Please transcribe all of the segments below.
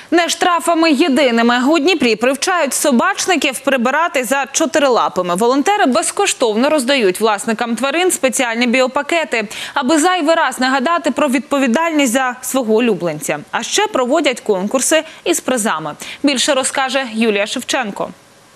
Не штрафами єдиними. У Дніпрі привчають собачників прибирати за чотирилапими. Волонтери безкоштовно роздають власникам тварин спеціальні біопакети, аби зайвий раз нагадати про відповідальність за свого улюбленця. А ще проводять конкурси із призами. Більше розкаже Юлія Шевченко.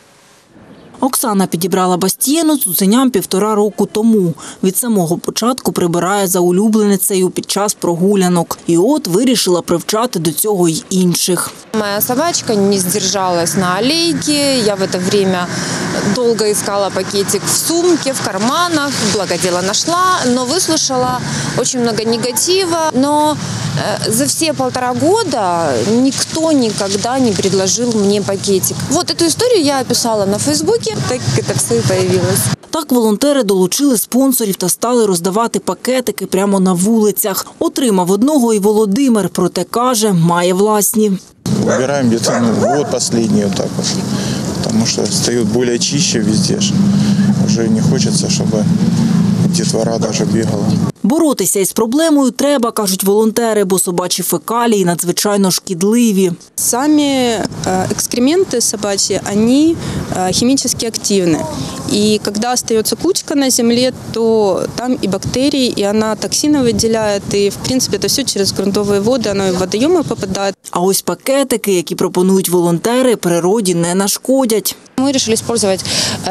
Оксана підібрала Бастієну цуценям 1,5 року тому. Від самого початку прибирає за улюбленицею під час прогулянок. І от вирішила привчати до цього й інших. Моя собачка не сдержалась на аллейке. Я в это время долго искала пакетик в сумке, в карманах. Благо дело нашла, но выслушала очень много негатива. Но за все 1,5 года никто никогда не предложил мне пакетик. Вот эту историю я описала на Фейсбуке. Так это все и появилось. Так волонтери долучили спонсорів та стали роздавати пакетики прямо на вулицях. Отримав одного і Володимир, проте каже, має власні. Убираем где-то год последний вот так вот, потому что стают более чище везде. Уже не хочется, чтобы детвора даже бегала. Боротися із проблемою треба, кажуть волонтери, бо собачі фекалії надзвичайно шкідливі. Сами экскременты собачьи, они химически активны. И когда остается кучка на земле, то там и бактерии, и она токсины выделяет. И, в принципе, это все через грунтовые воды, оно и в водоемы попадает. А ось пакетики, які пропонують волонтери, природі не нашкодять. Мы решили использовать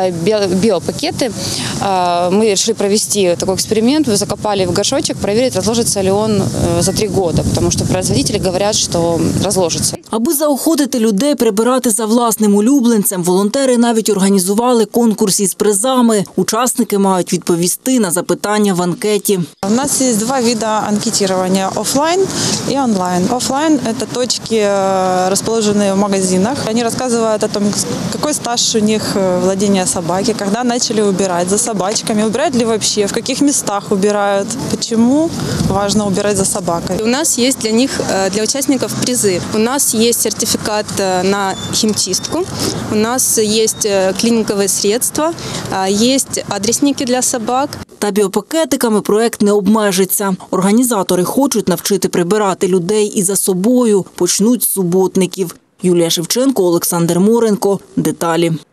биопакеты. Мы решили провести такой эксперимент. Закопали в горшочек, проверить, разложится ли он за 3 года. Потому что производители говорят, что разложится. Аби заохотити людей прибирати за власним улюбленцем, волонтери навіть організували конкурс із призами. Учасники мають відповісти на запитання в анкеті. У нас есть 2 вида анкетирования – офлайн и онлайн. Офлайн – это точки, расположенные в магазинах. Они рассказывают о том, какой стаж у них владения собаки, когда начали убирать за собачками, убирают ли вообще, в каких местах убирают, почему важно убирать за собакой. У нас есть для них, для участников, призы. У нас есть сертификат на химчистку, у нас есть клиниковые средства, есть адресники для собак. Та біопакетиками проект не обмежиться. Організатори хочуть навчити прибирати людей і за собою. Почнуть з суботників. Юлія Шевченко, Олександр Моренко. Деталі.